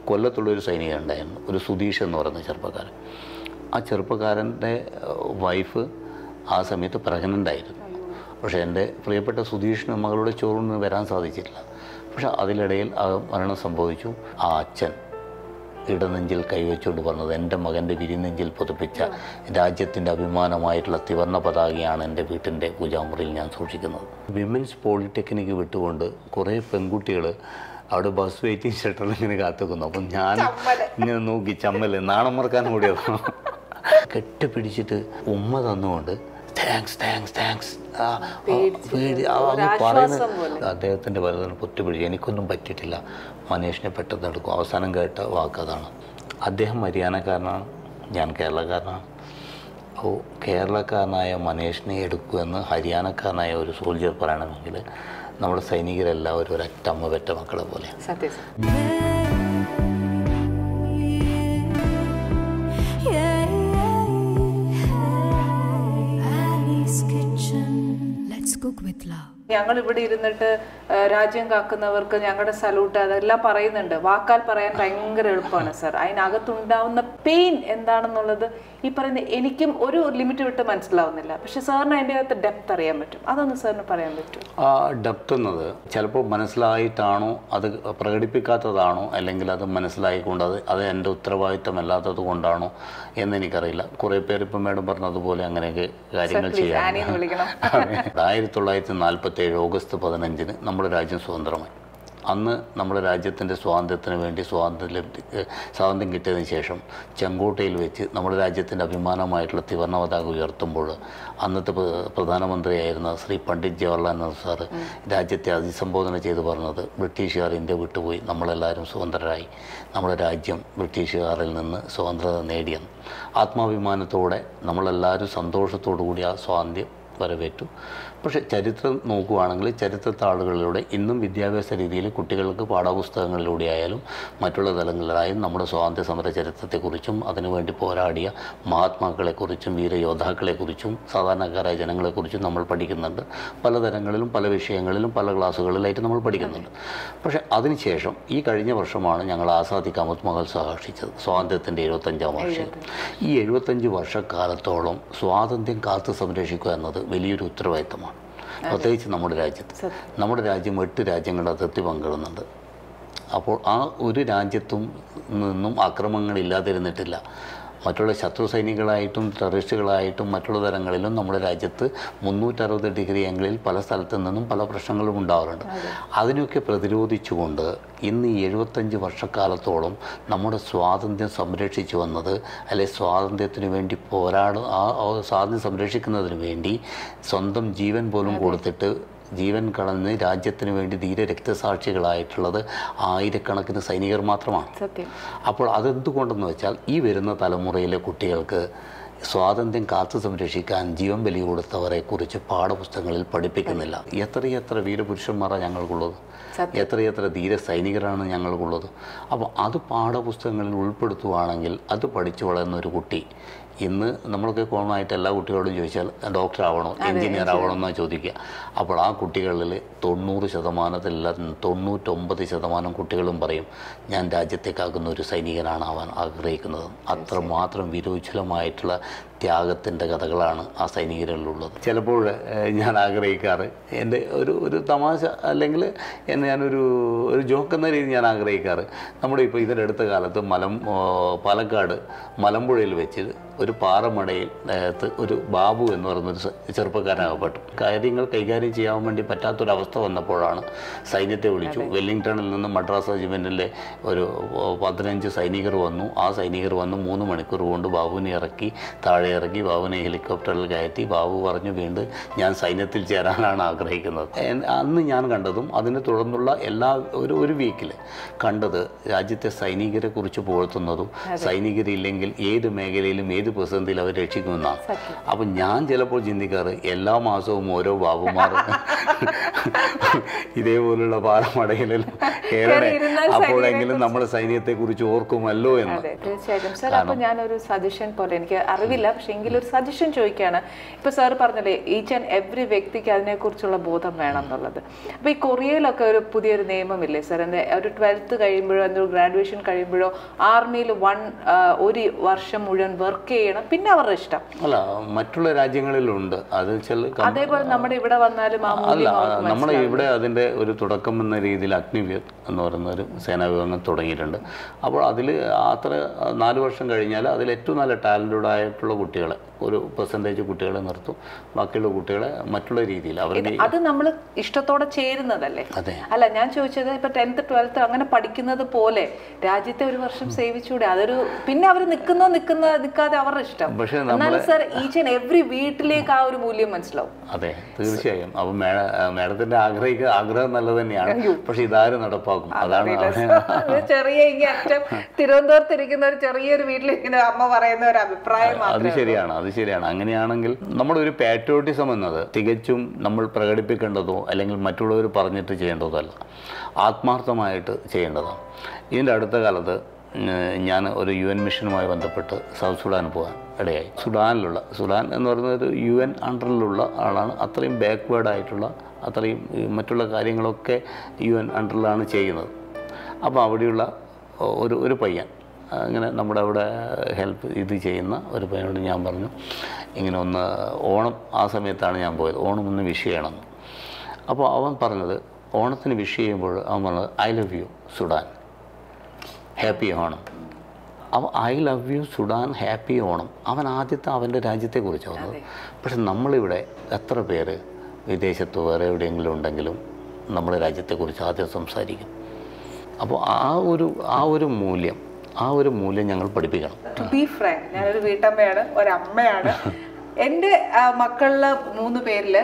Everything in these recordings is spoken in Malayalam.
കൊല്ലത്തുള്ളൊരു സൈനികൻ ഉണ്ടായിരുന്നു, ഒരു സുധീഷ് എന്ന് പറയുന്ന ചെറുപ്പക്കാരൻ. ആ ചെറുപ്പക്കാരൻ്റെ വൈഫ് ആ സമയത്ത് പ്രഗ്നൻ്റ് ആയിരുന്നു. പക്ഷേ എൻ്റെ പ്രിയപ്പെട്ട സുധീഷിന് മകളുടെ ചോറിന് വരാൻ സാധിച്ചില്ല. പക്ഷെ അതിനിടയിൽ ആ മരണം സംഭവിച്ചു. ആ അച്ഛൻ ഇടനെഞ്ചിൽ കൈവച്ചുകൊണ്ട് പറഞ്ഞത്, എൻ്റെ മകൻ്റെ വിരിനെഞ്ചിൽ പുതപ്പിച്ച രാജ്യത്തിൻ്റെ അഭിമാനമായിട്ടുള്ള ത്രിവർണ്ണ പതാകയാണ് എൻ്റെ വീട്ടിൻ്റെ പൂജാമുറിയിൽ ഞാൻ സൂക്ഷിക്കുന്നത്. വിമൻസ് പോളിടെക്നിക്ക് വിട്ടുകൊണ്ട് കുറേ പെൺകുട്ടികൾ അവിടെ ബസ് വെയിറ്റിംഗ് ഷട്ടറിൽ ഇങ്ങനെ കാത്തുക്കുന്നു. അപ്പം ഞാൻ ഇങ്ങനെ നോക്കി ചമ്മല് നാണം മറക്കാൻ കൂടിയതാണ്. കെട്ടിപ്പിടിച്ചിട്ട് ഉമ്മ തന്നുകൊണ്ട് താങ്ക്സ് താങ്ക്സ് താങ്ക്സ് പറയുന്നത് അദ്ദേഹത്തിൻ്റെ വലുതിന് പൊത്തുപിടിച്ച് എനിക്കൊന്നും പറ്റിയിട്ടില്ല, മനേഷിനെ പെട്ടെന്ന് എടുക്കും. അവസാനം കേട്ട വാക്കതാണ്. അദ്ദേഹം ഹരിയാനക്കാരനാണ്, ഞാൻ കേരളക്കാരനാണ്. അപ്പോൾ കേരളക്കാരനായ മനേഷിനെ എടുക്കുമെന്ന് ഹരിയാനക്കാരനായ ഒരു സോൾജർ പറയണമെങ്കിൽ നമ്മുടെ സൈനികരെല്ലാവരും ഒരൊറ്റ അമ്മ പെറ്റ മക്കളെ പോലെയാണ്. ഞങ്ങൾ ഇവിടെ ഇരുന്നിട്ട് രാജ്യം കാക്കുന്നവർക്ക് ഞങ്ങളുടെ സല്യൂട്ട് അതെല്ലാം പറയുന്നുണ്ട്. വാക്കാൽ പറയാൻ ഭയങ്കര എളുപ്പമാണ് സർ. അതിനകത്തുണ്ടാവുന്ന പെയിൻ എന്താണെന്നുള്ളത് ഈ പറയുന്ന എനിക്കും ഒരു ലിമിറ്റ് വിട്ട് മനസ്സിലാവുന്നില്ല. പക്ഷെ സാറിന് അതിൻ്റെ അകത്ത് ഡെപ്ത് അറിയാൻ പറ്റും. അതൊന്ന് സാറിന് പറയാൻ പറ്റും. ആ ഡെപ്ത് എന്നത് ചിലപ്പോൾ മനസ്സിലായിട്ടാണോ, അത് പ്രകടിപ്പിക്കാത്തതാണോ, അല്ലെങ്കിൽ അത് മനസ്സിലായിക്കൊണ്ട് അത് എൻ്റെ ഉത്തരവാദിത്തമല്ലാത്തത് കൊണ്ടാണോ എന്നെനിക്കറിയില്ല. കുറേ പേർ ഇപ്പം മേഡം പറഞ്ഞതുപോലെ അങ്ങനെയൊക്കെ കാര്യങ്ങൾ ചെയ്യാം. 1947 ഓഗസ്റ്റ് 15 നമ്മുടെ രാജ്യം സ്വതന്ത്രമായി. അന്ന് നമ്മുടെ രാജ്യത്തിൻ്റെ സ്വാതന്ത്ര്യത്തിന് വേണ്ടി സ്വാതന്ത്ര്യം കിട്ടിയതിന് ശേഷം ചെങ്കോട്ടയിൽ വെച്ച് നമ്മുടെ രാജ്യത്തിൻ്റെ അഭിമാനമായിട്ടുള്ള ത്രിവർണ്ണ പതാക ഉയർത്തുമ്പോൾ അന്നത്തെ പ്രധാനമന്ത്രിയായിരുന്ന ശ്രീ പണ്ഡിറ്റ് ജവഹർലാൽ നെഹ്റു സാറ് രാജ്യത്തെ അഭിസംബോധന ചെയ്ത് പറഞ്ഞത്, ബ്രിട്ടീഷുകാർ ഇന്ത്യ വിട്ടുപോയി, നമ്മളെല്ലാവരും സ്വതന്ത്രരായി, നമ്മുടെ രാജ്യം ബ്രിട്ടീഷുകാരിൽ നിന്ന് സ്വതന്ത്രത നേടിയെന്ന്. ആത്മാഭിമാനത്തോടെ നമ്മളെല്ലാവരും സന്തോഷത്തോടു കൂടി ആ സ്വാതന്ത്ര്യം വരവേറ്റു. പക്ഷേ ചരിത്രം നോക്കുകയാണെങ്കിൽ ചരിത്രത്താളുകളിലൂടെ ഇന്നും വിദ്യാഭ്യാസ രീതിയിൽ കുട്ടികൾക്ക് പാഠപുസ്തകങ്ങളിലൂടെ ആയാലും മറ്റുള്ള തലങ്ങളിലായും നമ്മുടെ സ്വാതന്ത്ര്യ സമര ചരിത്രത്തെക്കുറിച്ചും അതിനുവേണ്ടി പോരാടിയ മഹാത്മാക്കളെക്കുറിച്ചും വീരയോദ്ധാക്കളെക്കുറിച്ചും സാധാരണക്കാരായ ജനങ്ങളെക്കുറിച്ചും നമ്മൾ പഠിക്കുന്നുണ്ട്. പലതരങ്ങളിലും പല വിഷയങ്ങളിലും പല ക്ലാസ്സുകളിലായിട്ട് നമ്മൾ പഠിക്കുന്നുണ്ട്. പക്ഷേ അതിനുശേഷം ഈ കഴിഞ്ഞ വർഷമാണ് ഞങ്ങൾ ആസാദി കാ അമൃത് മഹോത്സവം ആഘോഷിച്ചത്, സ്വാതന്ത്ര്യത്തിൻ്റെ 75ാം വാർഷികം. ഈ 75 വർഷക്കാലത്തോളം സ്വാതന്ത്ര്യം കാത്തു സംരക്ഷിക്കുക എന്നത് വലിയൊരു ഉത്തരവാദിത്തമാണ്. പ്രത്യേകിച്ച് നമ്മുടെ രാജ്യത്ത്. നമ്മുടെ രാജ്യം 8 രാജ്യങ്ങളുടെ അതിർത്തി പങ്കിടുന്നുണ്ട്. അപ്പോൾ ആ ഒരു രാജ്യത്തും നിന്നും ആക്രമണങ്ങളില്ലാതിരുന്നിട്ടില്ല. മറ്റുള്ള ശത്രു സൈനികളായിട്ടും ടെററിസ്റ്റുകളായിട്ടും മറ്റുള്ള തരങ്ങളിലും നമ്മുടെ രാജ്യത്ത് 360 ഡിഗ്രി ആംഗിളിൽ പല സ്ഥലത്തു നിന്നും പല പ്രശ്നങ്ങളും ഉണ്ടാവാറുണ്ട്. അതിനൊക്കെ പ്രതിരോധിച്ചുകൊണ്ട് ഇന്ന് ഈ 75 വർഷക്കാലത്തോളം നമ്മുടെ സ്വാതന്ത്ര്യം സംരക്ഷിച്ചു വന്നത്, അല്ലെ സ്വാതന്ത്ര്യത്തിന് വേണ്ടി ആ സ്വാതന്ത്ര്യം സംരക്ഷിക്കുന്നതിന് വേണ്ടി സ്വന്തം ജീവൻ പോലും കൊടുത്തിട്ട് ജീവൻ കളഞ്ഞ് രാജ്യത്തിന് വേണ്ടി ധീര രക്തസാക്ഷികളായിട്ടുള്ളത് ആയിരക്കണക്കിന് സൈനികർ മാത്രമാണ്. അപ്പോൾ അതെന്തുകൊണ്ടെന്ന് വെച്ചാൽ ഈ വരുന്ന തലമുറയിലെ കുട്ടികൾക്ക് സ്വാതന്ത്ര്യം കാത്തു സംരക്ഷിക്കാൻ ജീവൻ ബലി കൊടുത്തവരെ കുറിച്ച് പാഠപുസ്തകങ്ങളിൽ പഠിപ്പിക്കുന്നില്ല. എത്രയെത്ര വീരപുരുഷന്മാരാണ് ഞങ്ങൾക്കുള്ളത്, എത്രയെത്ര ധീര സൈനികരാണ് ഞങ്ങൾക്കുള്ളത്. അപ്പോൾ അത് പാഠപുസ്തകങ്ങളിൽ ഉൾപ്പെടുത്തുകയാണെങ്കിൽ അത് പഠിച്ചു വളരുന്ന ഒരു കുട്ടി ഇന്ന് നമ്മളൊക്കെ കോമൺ ആയിട്ട് എല്ലാ കുട്ടികളോടും ചോദിച്ചാൽ ഡോക്ടർ ആവണോ എഞ്ചിനീയർ ആവണോ എന്നാണ് ചോദിക്കുക. അപ്പോൾ ആ കുട്ടികളിൽ 90%, 99% കുട്ടികളും പറയും ഞാൻ രാജ്യത്തേക്കാകുന്ന ഒരു സൈനികനാണ് ആവാൻ ആഗ്രഹിക്കുന്നത്. അത്രമാത്രം വിരോചിതമായിട്ടുള്ള ത്യാഗത്തിൻ്റെ കഥകളാണ് ആ സൈനികരിലുള്ളത്. ചിലപ്പോൾ ഞാൻ ആഗ്രഹിക്കാറ്, എൻ്റെ ഒരു തമാശ അല്ലെങ്കിൽ ഞാനൊരു ജോക്ക് എന്ന രീതിയിൽ ഞാൻ ആഗ്രഹിക്കാറ്, നമ്മുടെ ഇപ്പോൾ ഇതിൻ്റെ അടുത്ത കാലത്ത് പാലക്കാട് മലമ്പുഴയിൽ വെച്ച് ഒരു പാറമടയിൽ ഒരു ബാബു എന്ന് പറയുന്നൊരു ചെറുപ്പക്കാരനാകപ്പെട്ടു. കാര്യങ്ങൾ കൈകാര്യം ചെയ്യാൻ വേണ്ടി പറ്റാത്തൊരവസ്ഥ വന്നപ്പോഴാണ് സൈന്യത്തെ വിളിച്ചു. വെല്ലിംഗ്ടണിൽ നിന്ന് മദ്രാസ് റെജിമെൻറ്റിലെ ഒരു 15 സൈനികർ വന്നു. ആ സൈനികർ വന്ന് 3 മണിക്കൂർ കൊണ്ട് ബാബുവിനെ താഴെ ഇറക്കി ബാബുവിനെ ഹെലികോപ്റ്ററിൽ കയറ്റി. ബാബു പറഞ്ഞു വീണ്ടും ഞാൻ സൈന്യത്തിൽ ചേരാനാണ് ആഗ്രഹിക്കുന്നത്. അന്ന് ഞാൻ കണ്ടതും അതിനെ തുടർന്നുള്ള ഒരു വീക്കിൽ കണ്ടത് രാജ്യത്തെ സൈനികരെ കുറിച്ച് പുകഴ്ത്തുന്നതും സൈനികരില്ലെങ്കിൽ ഏത് മേഖലയിലും ഏത് പ്രതിസന്ധിയിൽ അവർ രക്ഷിക്കുമെന്നാണ്. അപ്പം ഞാൻ ചിലപ്പോൾ ചിന്തിക്കാറ് എല്ലാ മാസവും ഓരോ ബാബുമാർ ഇതേപോലുള്ള പാറമടയിലും കയറണേ, അപ്പോഴെങ്കിലും നമ്മുടെ സൈന്യത്തെ കുറിച്ച് ഓർക്കുമല്ലോ എന്ന്. തീർച്ചയായിട്ടും സാർ. അപ്പോൾ ഞാനൊരു സജഷൻ പോലെ, എനിക്ക് അറിവില്ല പക്ഷെ എങ്കിലും ഒരു സജഷൻ ചോദിക്കുകയാണ്. ഇപ്പോൾ സാർ പറഞ്ഞല്ലേ ഈച്ച് ആൻഡ് എവറി വ്യക്തിക്ക് അതിനെക്കുറിച്ചുള്ള ബോധം വേണം എന്നുള്ളത്. അപ്പോൾ ഈ കൊറിയയിലൊക്കെ ഒരു പുതിയൊരു നിയമമില്ലേ സാർ, എന്താ ഒരു 12th കഴിയുമ്പോഴോ എന്തൊരു ഗ്രാജുവേഷൻ കഴിയുമ്പോഴോ ആർമിയിൽ 1 വർഷം മുഴുവൻ വർക്ക് ചെയ്യണം, പിന്നെ അവരുടെ ഇഷ്ടം. അല്ല, മറ്റുള്ള രാജ്യങ്ങളിലുണ്ട് അത്. അതേപോലെ നമ്മുടെ ഇവിടെ വന്നാലും അല്ല, നമ്മുടെ ഇവിടെ അതിൻ്റെ ഒരു തുടക്കം എന്ന രീതിയിൽ അഗ്നിവീർ എന്ന് പറയുന്ന ഒരു സേനാ വിഭാഗം തുടങ്ങിയിട്ടുണ്ട്. അപ്പോൾ അതിൽ അത്ര 4 വർഷം കഴിഞ്ഞാൽ അതിൽ ഏറ്റവും നല്ല ടാലൻറ്റഡ് ആയിട്ടുള്ള കുട്ടികളെ, ഒരു പെർസെൻറ്റേജ് കുട്ടികളെ നിർത്തും, ബാക്കിയുള്ള കുട്ടികളെ മറ്റുള്ള രീതിയിൽ അവരുടെ. അത് നമ്മൾ ഇഷ്ടത്തോടെ ചേരുന്നതല്ലേ? അതെ. അല്ല, ഞാൻ ചോദിച്ചത് ഇപ്പൊ 10th 12th അങ്ങനെ പഠിക്കുന്നത് പോലെ രാജ്യത്തെ 1 വർഷം സേവിച്ചൂടെ? അതൊരു പിന്നെ അവർ നിൽക്കാതെ അവരുടെ ഇഷ്ടം. പക്ഷേ എന്നാലും സാർ ഈച്ച് ആൻഡ് എവറി വീട്ടിലേക്ക് ആ ഒരു മൂല്യം മനസ്സിലാവും. അതെ, തീർച്ചയായും. അപ്പം മാഡത്തിന്റെ ആഗ്രഹം നല്ലത് തന്നെയാണ്. പക്ഷെ ഇതാരും നടപ്പാക്കും? അതാണ് ചെറിയ അറ്റം തിരുവനന്തപുരത്ത് ഇരിക്കുന്ന ഒരു ചെറിയൊരു വീട്ടിലിരിക്കുന്ന അമ്മ പറയുന്ന ഒരു അഭിപ്രായം. അത് ശരിയാണ്. അങ്ങനെയാണെങ്കിൽ നമ്മുടെ ഒരു പാട്രിയോട്ടിസം എന്നത് തികച്ചും നമ്മൾ പ്രകടിപ്പിക്കേണ്ടതോ അല്ലെങ്കിൽ മറ്റുള്ളവർ പറഞ്ഞിട്ട് ചെയ്യേണ്ടതോ അല്ല, ആത്മാർത്ഥമായിട്ട് ചെയ്യേണ്ടതാണ്. ഇതിൻ്റെ അടുത്ത കാലത്ത് ഞാൻ ഒരു UN മിഷനുമായി ബന്ധപ്പെട്ട് സൗത്ത് സുഡാൻ പോകാൻ ഇടയായി. സുഡാൻ എന്ന് പറയുന്നത് ഒരു UN അണ്ടറിലുള്ള ആളാണ്. അത്രയും ബാക്ക്വേർഡായിട്ടുള്ള, അത്രയും മറ്റുള്ള കാര്യങ്ങളൊക്കെ UN അണ്ടറിലാണ് ചെയ്യുന്നത്. അപ്പോൾ അവിടെയുള്ള ഒരു പയ്യൻ, അങ്ങനെ നമ്മുടെ അവിടെ ഹെൽപ്പ് ഇത് ചെയ്യുന്ന ഒരു പയ്യനോട് ഞാൻ പറഞ്ഞു, ഇങ്ങനെ ഒന്ന് ഓണം ആ സമയത്താണ് ഞാൻ പോയത്, ഓണം ഒന്ന് വിഷ് ചെയ്യണമെന്ന്. അപ്പോൾ അവൻ പറഞ്ഞത്, ഓണത്തിന് വിഷ് ചെയ്യുമ്പോൾ അവൻ പറഞ്ഞത് I love you Sudhan, happy Onam. അപ്പോൾ I love you Sudhan, happy Onam. അവൻ ആദ്യത്തെ അവൻ്റെ രാജ്യത്തെക്കുറിച്ച് വന്നത്. പക്ഷെ നമ്മളിവിടെ എത്ര പേര് വിദേശത്തോ വേറെ എവിടെയെങ്കിലും ഉണ്ടെങ്കിലും നമ്മുടെ രാജ്യത്തെക്കുറിച്ച് ആദ്യം സംസാരിക്കും. അപ്പോൾ ആ ഒരു മൂല്യം ഞങ്ങൾ പഠിപ്പിക്കണം. ടു ബി ഫ്രാങ്ക്, ഞാനൊരു വീട്ടമ്മയാണ്, ഒരമ്മയാണ്. എൻ്റെ മക്കളിൽ 3 പേരിൽ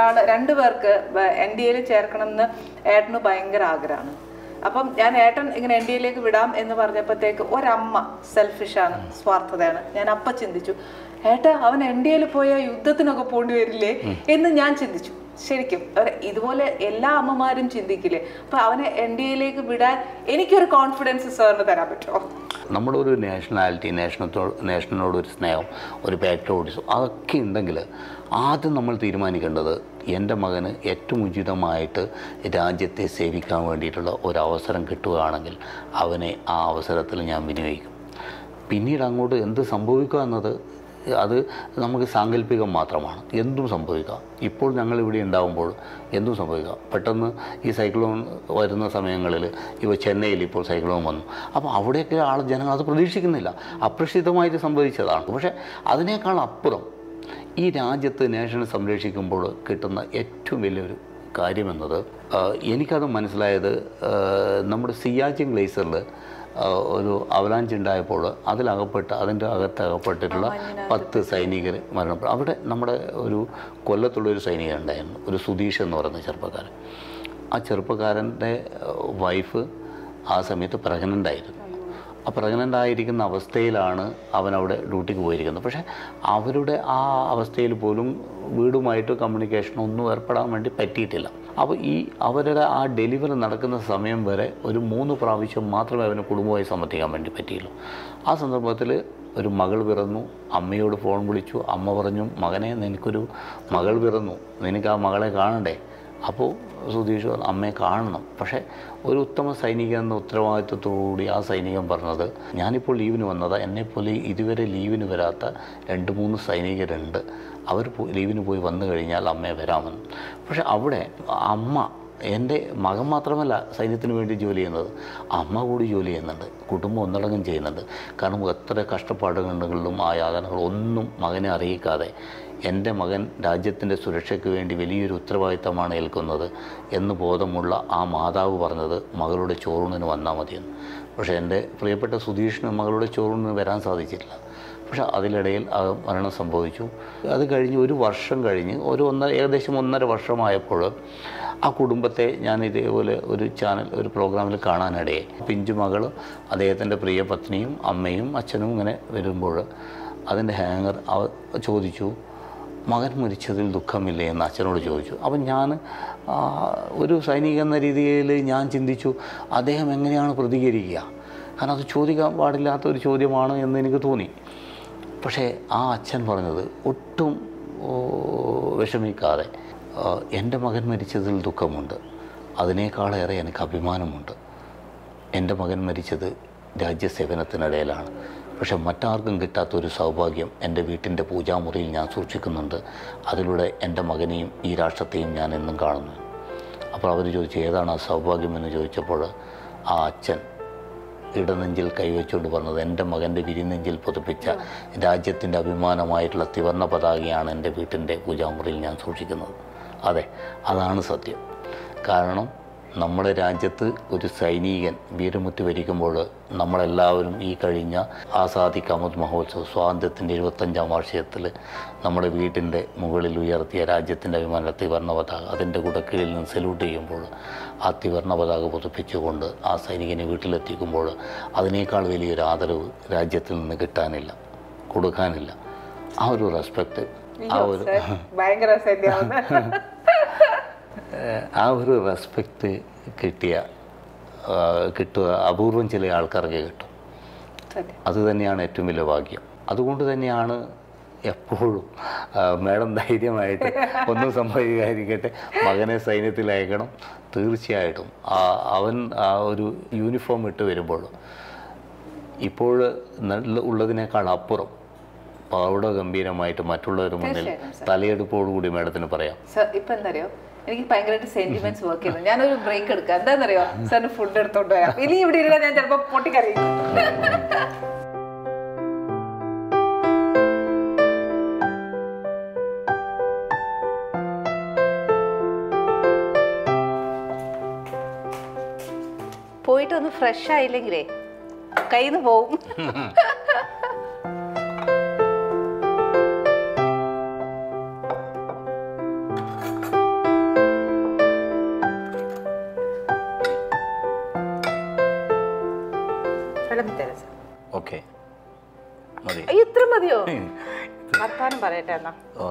2 പേർക്ക് NDAയിൽ ചേർക്കണം എന്ന് ഏട്ടന് ഭയങ്കര ആഗ്രഹമാണ്. അപ്പം ഞാൻ ഏട്ടൻ ഇങ്ങനെ NDAയിലേക്ക് വിടാം എന്ന് പറഞ്ഞപ്പോഴത്തേക്ക് ഒരമ്മ സെൽഫിഷാണ്, സ്വാർത്ഥതയാണ്. ഞാൻ അപ്പം ചിന്തിച്ചു, ഏട്ടാ അവൻ NDAയിൽ പോയാൽ യുദ്ധത്തിനൊക്കെ പോണ്ടി വരില്ലേ എന്ന് ഞാൻ ചിന്തിച്ചു. ശരിക്കും ഇതുപോലെ എല്ലാ അമ്മമാരും ചിന്തിക്കില്ലേ? അപ്പം അവനെ NDAയിലേക്ക് വിടാൻ എനിക്കൊരു കോൺഫിഡൻസ് സാറിന് തരാൻ പറ്റുമോ? നമ്മുടെ ഒരു നാഷണാലിറ്റി, നേഷനോടൊരു സ്നേഹം, ഒരു പാട്രിയോട്ടിസം അതൊക്കെ ഉണ്ടെങ്കിൽ ആദ്യം നമ്മൾ തീരുമാനിക്കേണ്ടത് എൻ്റെ മകന് ഏറ്റവും ഉചിതമായിട്ട് രാജ്യത്തെ സേവിക്കാൻ വേണ്ടിയിട്ടുള്ള ഒരവസരം കിട്ടുകയാണെങ്കിൽ അവനെ ആ അവസരത്തിൽ ഞാൻ വിനിയോഗിക്കും. പിന്നീട് അങ്ങോട്ട് എന്ത് സംഭവിക്കുക എന്നത് അത് നമുക്ക് സാങ്കല്പികം മാത്രമാണ്. എന്തും സംഭവിക്കാം. ഇപ്പോൾ ഞങ്ങളിവിടെ ഉണ്ടാകുമ്പോൾ എന്തും സംഭവിക്കാം. പെട്ടെന്ന് ഈ സൈക്ലോൺ വരുന്ന സമയങ്ങളിൽ ഇപ്പോൾ ചെന്നൈയിൽ ഇപ്പോൾ സൈക്ലോൺ വന്നു. അപ്പോൾ അവിടെയൊക്കെ ജനങ്ങൾ അത് പ്രതീക്ഷിക്കുന്നില്ല, അപ്രതീക്ഷിതമായിട്ട് സംഭവിച്ചതാണ്. പക്ഷേ അതിനേക്കാൾ അപ്പുറം ഈ രാജ്യത്ത് നേഷനെ സംരക്ഷിക്കുമ്പോൾ കിട്ടുന്ന ഏറ്റവും വലിയൊരു കാര്യമെന്നത്, എനിക്കത് മനസ്സിലായത് നമ്മുടെ സിയാച്ചിൻ ഗ്ലേസറിൽ ഒരു അവലാഞ്ച് ഉണ്ടായപ്പോൾ അതിൻ്റെ അകത്തകപ്പെട്ടിട്ടുള്ള 10 സൈനികർ മരണപ്പെട്ടു. അവിടെ നമ്മുടെ ഒരു കൊല്ലത്തുള്ളൊരു സൈനികൻ ഉണ്ടായിരുന്നു, ഒരു സുധീഷ് എന്ന് പറയുന്ന ചെറുപ്പക്കാരൻ. ആ ചെറുപ്പക്കാരൻ്റെ വൈഫ് ആ സമയത്ത് പ്രഗ്നൻ്റ് ആയിരുന്നു. ആ പ്രഗ്നൻ്റ് ആയിരിക്കുന്ന അവസ്ഥയിലാണ് അവനവിടെ ഡ്യൂട്ടിക്ക് പോയിരിക്കുന്നത്. പക്ഷേ അവരുടെ ആ അവസ്ഥയിൽ പോലും വീടുമായിട്ട് കമ്മ്യൂണിക്കേഷനൊന്നും ഏർപ്പെടാൻ വേണ്ടി പറ്റിയിട്ടില്ല. അപ്പോൾ അവരുടെ ആ ഡെലിവറി നടക്കുന്ന സമയം വരെ ഒരു 3 പ്രാവശ്യം മാത്രമേ അവന് കുടുംബമായി സംബന്ധിക്കാൻ വേണ്ടി പറ്റിയുള്ളൂ. ആ സന്ദർഭത്തിൽ ഒരു മകൾ പിറന്നു. അമ്മയോട് ഫോൺ വിളിച്ചു. അമ്മ പറഞ്ഞു, മകനെ നിനക്കൊരു മകൾ പിറന്നു, നിനക്ക് ആ മകളെ കാണണ്ടേ? അപ്പോൾ സുധീഷ് അമ്മയെ കാണണം. പക്ഷേ ഒരു ഉത്തമ സൈനികൻ എന്ന ഉത്തരവാദിത്വത്തോടുകൂടി ആ സൈനികൻ പറഞ്ഞത്, ഞാനിപ്പോൾ ലീവിന് വന്നതാണ്, എന്നെപ്പോലെ ഇതുവരെ ലീവിന് വരാത്ത 2-3 സൈനികരുണ്ട്, അവർ ലീവിന് പോയി വന്നു കഴിഞ്ഞാൽ അമ്മയെ വരാമെന്ന്. പക്ഷെ അവിടെ അമ്മ, എൻ്റെ മകൻ മാത്രമല്ല സൈന്യത്തിന് വേണ്ടി ജോലി ചെയ്യുന്നത്, അമ്മ കൂടി ജോലി ചെയ്യുന്നുണ്ട്, കുടുംബം ഒന്നടങ്കം ചെയ്യുന്നുണ്ട്. കാരണം എത്ര കഷ്ടപ്പാടുകളുണ്ടെങ്കിലും ആ യാതനകളൊന്നും മകനെ അറിയിക്കാതെ എൻ്റെ മകൻ രാജ്യത്തിൻ്റെ സുരക്ഷയ്ക്ക് വേണ്ടി വലിയൊരു ഉത്തരവാദിത്തമാണ് ഏൽക്കുന്നത് എന്ന് ബോധമുള്ള ആ മാതാവ് പറഞ്ഞത്, മകളുടെ ചോറൂണിന് വന്നാൽ മതിയെന്ന്. പക്ഷേ എൻ്റെ പ്രിയപ്പെട്ട സുധീഷിന് മകളുടെ ചോറൂണിന് വരാൻ സാധിച്ചില്ല. പക്ഷേ അതിനിടയിൽ മരണം സംഭവിച്ചു. അത് കഴിഞ്ഞ് 1 വർഷം കഴിഞ്ഞ് ഏകദേശം 1.5 വർഷമായപ്പോൾ ആ കുടുംബത്തെ ഞാൻ ഇതേപോലെ ഒരു പ്രോഗ്രാമിൽ കാണാനിടയായി. പിഞ്ചു മകൾ, അദ്ദേഹത്തിൻ്റെ പ്രിയ പത്നിയും അമ്മയും അച്ഛനും ഇങ്ങനെ വരുമ്പോൾ അതിൻ്റെ ഹാങ്ങർ ചോദിച്ചു, മകൻ മരിച്ചതിൽ ദുഃഖമില്ലേ എന്ന് അച്ഛനോട് ചോദിച്ചു. അപ്പം ഞാൻ ഒരു സൈനിക എന്ന രീതിയിൽ ഞാൻ ചിന്തിച്ചു, അദ്ദേഹം എങ്ങനെയാണ് പ്രതികരിക്കുക? കാരണം അത് ചോദിക്കാൻ പാടില്ലാത്ത ഒരു ചോദ്യമാണ് എന്ന് എനിക്ക് തോന്നി. പക്ഷേ ആ അച്ഛൻ പറഞ്ഞത് ഒട്ടും വിഷമിക്കാതെ, എൻ്റെ മകൻ മരിച്ചതിൽ ദുഃഖമുണ്ട്, അതിനേക്കാളേറെ എനിക്ക് അഭിമാനമുണ്ട്. എൻ്റെ മകൻ മരിച്ചത് രാജ്യസേവനത്തിനിടയിലാണ്. പക്ഷെ മറ്റാർക്കും കിട്ടാത്തൊരു സൗഭാഗ്യം എൻ്റെ വീട്ടിൻ്റെ പൂജാമുറിയിൽ ഞാൻ സൂക്ഷിക്കുന്നുണ്ട്. അതിലൂടെ എൻ്റെ മകനെയും ഈ രാഷ്ട്രത്തെയും ഞാൻ എന്നും കാണുന്നു. അപ്പോൾ അവർ ചോദിച്ചു, ഏതാണ് ആ സൗഭാഗ്യമെന്ന് ചോദിച്ചപ്പോൾ ആ അച്ഛൻ ഇടനെഞ്ചിൽ കൈവച്ചുകൊണ്ട് പറഞ്ഞത്, എൻ്റെ മകൻ്റെ വിരിനെഞ്ചിൽ പുതപ്പിച്ച രാജ്യത്തിൻ്റെ അഭിമാനമായിട്ടുള്ള ത്രിവർണ്ണ പതാകയാണ് എൻ്റെ വീട്ടിൻ്റെ പൂജാമുറിയിൽ ഞാൻ സൂക്ഷിക്കുന്നത്. അതെ, അതാണ് സത്യം. കാരണം നമ്മുടെ രാജ്യത്ത് ഒരു സൈനികൻ വീരമുറ്റ് വരിക്കുമ്പോൾ നമ്മളെല്ലാവരും ഈ കഴിഞ്ഞ ആസാദി കാ അമൃത് മഹോത്സവ് സ്വാതന്ത്ര്യത്തിൻ്റെ 75-ാം വാർഷികത്തിൽ നമ്മുടെ വീട്ടിൻ്റെ മുകളിൽ ഉയർത്തിയ രാജ്യത്തിൻ്റെ അഭിമാന ത്രിവർണ്ണ പതാക, അതിൻ്റെ കുടക്കീഴിൽ നിന്ന് സല്യൂട്ട് ചെയ്യുമ്പോൾ ആ ത്രിവർണ്ണ പതാക പുതപ്പിച്ചുകൊണ്ട് ആ സൈനികനെ വീട്ടിലെത്തിക്കുമ്പോൾ അതിനേക്കാൾ വലിയൊരു ആദരവ് രാജ്യത്തിൽ നിന്ന് കിട്ടാനില്ല, കൊടുക്കാനില്ല. ആ ഒരു റെസ്പെക്റ്റ്, ആ ഒരു റെസ്പെക്റ്റ് കിട്ടുക അപൂർവം ചില ആൾക്കാർക്ക് കിട്ടും. അത് തന്നെയാണ് ഏറ്റവും വലിയ ഭാഗ്യം. അതുകൊണ്ട് തന്നെയാണ് എപ്പോഴും മാഡം ധൈര്യമായിട്ട് ഒന്നും സംഭവിക്കാതിരിക്കട്ടെ, മകനെ സൈന്യത്തിൽ അയക്കണം. തീർച്ചയായിട്ടും അവൻ ആ ഒരു യൂണിഫോം ഇട്ട് വരുമ്പോൾ ഇപ്പോൾ ഉള്ളതിനേക്കാൾ അപ്പുറം പ്രൗഢഗംഭീരമായിട്ട് മറ്റുള്ളവർ മുന്നിൽ തലയെടുപ്പോടുകൂടി മാഡത്തിന് പറയാം. ഇപ്പം എന്താ അറിയോ, എനിക്ക് ഭയങ്കരമായിട്ട് സെന്റിമെന്റ്സ് വർക്ക് ചെയ്യുന്നു. ഞാനൊരു ബ്രേക്ക് എടുക്കാം. എന്താണെന്നറിയോ, സാറിന് ഫുഡ് എടുത്തോണ്ട് വരാം. ഇനി ഇവിടെ ഇരുന്നാൽ ഞാൻ ചിലപ്പോൾ പൊട്ടിക്കറിയും. പോയിട്ട് ഒന്ന് ഫ്രഷ് ആയില്ലെങ്കിലേ കയ്യിൽ നിന്ന് പോവും. ഓക്കെ, മതി. ഇത്ര മതിയോ? വർത്താനം പറയട്ടെ എന്നാ.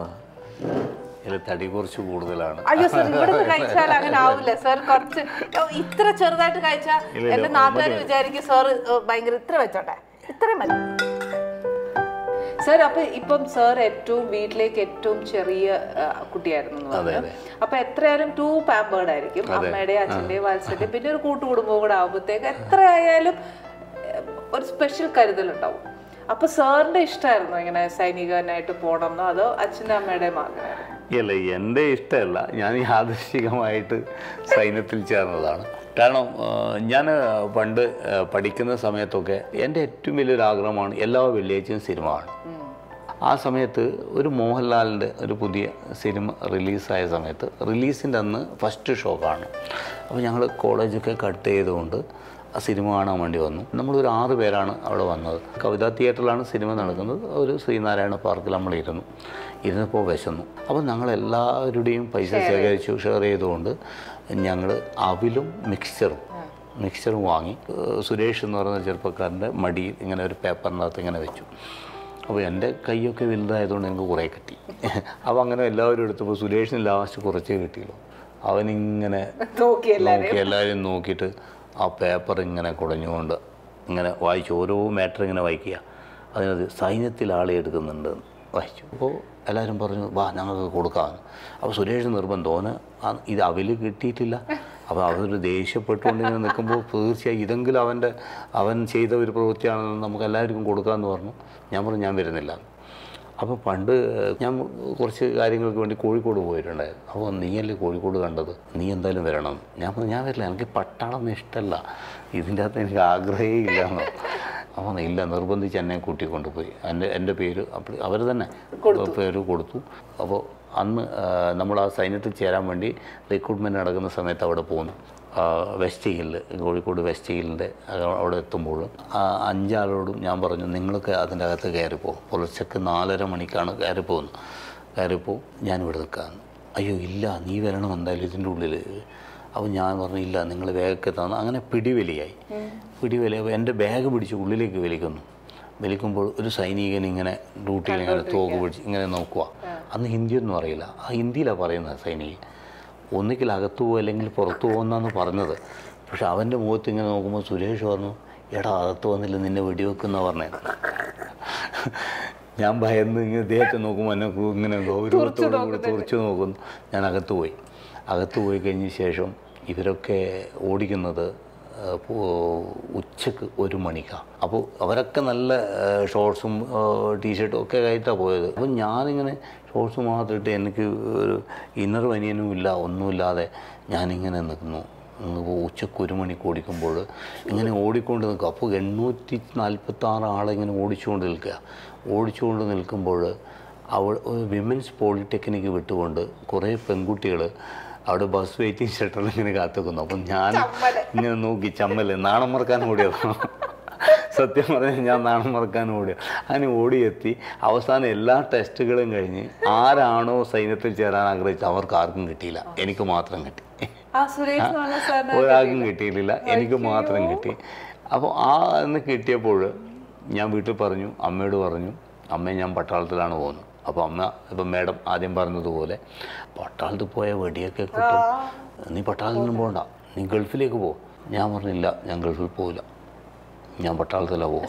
തടി കുറച്ച് കൂടുതലാണ്. അയ്യോ സാർ, ഇവിടുന്ന് കഴിച്ചാൽ അങ്ങനെ ആവില്ല സാർ. കുറച്ച് ഇത്ര ചെറുതായിട്ട് കഴിച്ചാൽ എന്റെ നാട്ടുകാർ വിചാരിക്കും സാർ ഭയങ്കര ഇത്ര വെച്ചോട്ടെ, ഇത്രയും മതി സാർ. അപ്പൊ ഇപ്പം സാർ വീട്ടിലേക്ക് ഏറ്റവും ചെറിയ കുട്ടിയായിരുന്നു എന്ന് പറഞ്ഞു. അപ്പൊ എത്രയായാലും ടു പാമ്പേർഡ് ആയിരിക്കും, അമ്മയുടെയും അച്ഛന്റെയും വാത്സല്യം. പിന്നെ ഒരു കൂട്ടുകുടുംബവും കൂടെ ആകുമ്പോഴത്തേക്ക് എത്രയായാലും ഒരു സ്പെഷ്യൽ കരുതലുണ്ടാവും. അപ്പൊ സാറിന്റെ ഇഷ്ടമായിരുന്നു ഇങ്ങനെ സൈനികനായിട്ട് പോകണമെന്നോ അതോ അച്ഛൻ്റെ അമ്മയുടെയും ആഗ്രഹമായിരുന്നു? അല്ല, എൻ്റെ ഇഷ്ടമല്ല. ഞാൻ യാദൃശ്ചികമായിട്ട് സൈന്യത്തിൽ ചേർന്നതാണ്. കാരണം ഞാൻ പണ്ട് പഠിക്കുന്ന സമയത്തൊക്കെ എൻ്റെ ഏറ്റവും വലിയൊരു ആഗ്രഹമാണ് എല്ലാ വെള്ളിയാഴ്ചയും സിനിമ കാണും. ആ സമയത്ത് ഒരു മോഹൻലാലിൻ്റെ ഒരു പുതിയ സിനിമ റിലീസായ സമയത്ത് റിലീസിൻ്റെ അന്ന് ഫസ്റ്റ് ഷോ കാണും. അപ്പോൾ ഞങ്ങൾ കോളേജൊക്കെ കട്ട് ചെയ്തുകൊണ്ട് ആ സിനിമ കാണാൻ വേണ്ടി വന്നു. നമ്മളൊരു 6 പേരാണ് അവിടെ വന്നത്. കവിതാ തിയേറ്ററിലാണ് സിനിമ നടക്കുന്നത്. ഒരു ശ്രീനാരായണ പാർക്കിൽ നമ്മൾ ഇരുന്നപ്പോൾ വിശന്നു. അപ്പോൾ ഞങ്ങളെല്ലാവരുടെയും പൈസ ശേഖരിച്ചു, ഷെയർ ചെയ്തുകൊണ്ട് ഞങ്ങൾ അവിലും മിക്സ്ചറും വാങ്ങി. സുരേഷ് എന്ന് പറയുന്ന ചെറുപ്പക്കാരൻ്റെ മടിയിൽ ഇങ്ങനെ ഒരു പേപ്പറിനകത്ത് ഇങ്ങനെ വെച്ചു. അപ്പോൾ എൻ്റെ കൈയൊക്കെ വലുതായതുകൊണ്ട് എനിക്ക് കുറേ കിട്ടി. അപ്പോൾ അങ്ങനെ എല്ലാവരും എടുത്തപ്പോൾ സുരേഷിന് ലാസ്റ്റ് കുറച്ചേ കിട്ടിയുള്ളൂ. അവനിങ്ങനെ നോക്കി എല്ലാവരും നോക്കിയിട്ട് ആ പേപ്പർ ഇങ്ങനെ കുടഞ്ഞുകൊണ്ട് ഇങ്ങനെ വായിച്ചു. ഓരോ മാറ്റർ ഇങ്ങനെ വായിക്കുക. അതിനകത്ത് സൈന്യത്തിൽ ആളെ എടുക്കുന്നുണ്ട് വായിച്ചു. അപ്പോൾ എല്ലാവരും പറഞ്ഞു, വാ ഞങ്ങൾക്ക് കൊടുക്കാമെന്ന്. അപ്പോൾ സുരേഷ് നിർബന്ധം ഇത് അവൽ കിട്ടിയിട്ടില്ല. അപ്പോൾ അവരൊരു ദേഷ്യപ്പെട്ടുകൊണ്ട് ഇങ്ങനെ നിൽക്കുമ്പോൾ തീർച്ചയായും ഇതെങ്കിലും അവൻ ചെയ്ത ഒരു പ്രവൃത്തിയാണെന്ന് നമുക്ക് എല്ലാവർക്കും കൊടുക്കാമെന്ന് പറഞ്ഞു. ഞാൻ പറഞ്ഞു ഞാൻ വരുന്നില്ല. അപ്പോൾ പണ്ട് ഞാൻ കുറച്ച് കാര്യങ്ങൾക്ക് വേണ്ടി കോഴിക്കോട് പോയിട്ടുണ്ടായിരുന്നു. അപ്പോൾ നീയല്ലേ കോഴിക്കോട് കണ്ടത്, നീ എന്തായാലും വരണം. ഞാൻ പറഞ്ഞു ഞാൻ വരില്ല, എനിക്ക് പട്ടാളം ഇഷ്ടമല്ല, ഇതിൻ്റെ അകത്ത് എനിക്ക് ആഗ്രഹമേ ഇല്ലയെന്നോ. അപ്പോൾ ഇല്ല, നിർബന്ധിച്ച് എന്നെ കൂട്ടിക്കൊണ്ടുപോയി. എൻ്റെ പേര് അപ്പോൾ അവർ തന്നെ പേര് കൊടുത്തു. അപ്പോൾ അന്ന് നമ്മൾ ആ സൈന്യത്തിൽ ചേരാൻ വേണ്ടി റിക്രൂട്ട്മെൻറ്റ് നടക്കുന്ന സമയത്ത് അവിടെ പോകുന്നു. വെസ്റ്റ് ഹില്ല്, കോഴിക്കോട് വെസ്റ്റ് ഹില്ലിൻ്റെ അവിടെ എത്തുമ്പോൾ 5 ആളോടും ഞാൻ പറഞ്ഞു, നിങ്ങൾക്ക് അതിൻ്റെ അകത്ത് കയറിപ്പോകും. പുലർച്ചക്ക് 4:30 മണിക്കാണ് കയറിപ്പോവും, ഞാനിവിടെ നിൽക്കാമെന്ന്. അയ്യോ ഇല്ല, നീ വരണം എന്തായാലും ഇതിൻ്റെ ഉള്ളിൽ. അപ്പോൾ ഞാൻ പറഞ്ഞു ഇല്ല, നിങ്ങൾ ബാഗൊക്കെ തന്നു. അങ്ങനെ പിടിവലിയപ്പോൾ എൻ്റെ ബാഗ് പിടിച്ച് ഉള്ളിലേക്ക് വലിക്കുമ്പോൾ ഒരു സൈനികൻ ഇങ്ങനെ ഡ്യൂട്ടിയിൽ ഇങ്ങനെ തോക്ക് പിടിച്ച് ഇങ്ങനെ നോക്കുക. അന്ന് ഹിന്ദിയൊന്നും അറിയില്ല. ആ ഹിന്ദിയിലാണ് പറയുന്നത് സൈനികൻ. ഒന്നുകിൽ അകത്തു പോകും അല്ലെങ്കിൽ പുറത്തു പോകുന്നതെന്ന് പറഞ്ഞത്. പക്ഷെ അവൻ്റെ മുഖത്ത് ഇങ്ങനെ നോക്കുമ്പോൾ സുരേഷ് പറഞ്ഞു, എടാ അകത്ത് വന്നില്ല, നിന്നെ വെടിവെക്കുന്ന പറഞ്ഞത്. ഞാൻ ഭയന്ന് ഇങ്ങനെ ദേഹത്തെ നോക്കുമ്പോൾ എന്നെ ഇങ്ങനെ ഗൗരവത്തോടു കൂടി തുറച്ചു നോക്കുന്നു. ഞാൻ അകത്ത് പോയി കഴിഞ്ഞ ശേഷം ഇവരൊക്കെ ഓടിക്കുന്നത് ഉച്ചക്ക് 1 മണിക്കാണ്. അപ്പോൾ അവരൊക്കെ നല്ല ഷോർട്സും ടീഷർട്ടും ഒക്കെ ആയിട്ടാണ് പോയത്. അപ്പോൾ ഞാനിങ്ങനെ ഷോർട്സ് മാത്രം ഇട്ട് എനിക്ക് ഒരു ഇന്നർ ബനിയനും ഇല്ല, ഒന്നുമില്ലാതെ ഞാനിങ്ങനെ നിൽക്കുന്നു. ഉച്ചക്ക് 1 മണിക്ക് ഓടിക്കുമ്പോൾ ഇങ്ങനെ ഓടിക്കൊണ്ട് നിൽക്കുക. അപ്പോൾ 846 ആളിങ്ങനെ ഓടിച്ചുകൊണ്ട് നിൽക്കുമ്പോൾ വിമൻസ് പോളിടെക്നിക്ക് വിട്ടുകൊണ്ട് കുറേ പെൺകുട്ടികൾ അവിടെ ബസ് വെയിറ്റിംഗ് ഷട്ടറിൽ ഇങ്ങനെ കാത്തുക്കുന്നു. അപ്പം ഞാൻ ഇങ്ങനെ നോക്കി നാണം മറക്കാൻ ഓടിയതാണ്. സത്യം പറഞ്ഞാൽ ഞാൻ നാണം മറക്കാൻ ഓടിയത്. അങ്ങനെ ഓടിയെത്തി അവസാനം എല്ലാ ടെസ്റ്റുകളും കഴിഞ്ഞ് ആരാണോ സൈന്യത്തിൽ ചേരാൻ ആഗ്രഹിച്ചത് അവർക്ക് ആർക്കും കിട്ടിയില്ല, എനിക്ക് മാത്രം കിട്ടി. ഒരാൾക്കും കിട്ടിയില്ല, എനിക്ക് മാത്രം കിട്ടി. അപ്പോൾ എന്ന് കിട്ടിയപ്പോൾ ഞാൻ വീട്ടിൽ പറഞ്ഞു, അമ്മയോട് പറഞ്ഞു, അമ്മ ഞാൻ പട്ടാളത്തിലാണ് പോകുന്നത്. അപ്പോൾ അമ്മ ഇപ്പം മേഡം ആദ്യം പറഞ്ഞതുപോലെ പട്ടാളത്തിൽ പോയ വെടിയൊക്കെ കിട്ടും, നീ പട്ടാളത്തിനും പോകണ്ട, നീ ഗൾഫിലേക്ക് പോ. ഞാൻ പറഞ്ഞില്ല, ഞാൻ ഗൾഫിൽ പോവില്ല, ഞാൻ പട്ടാളത്തിലാണ് പോകും.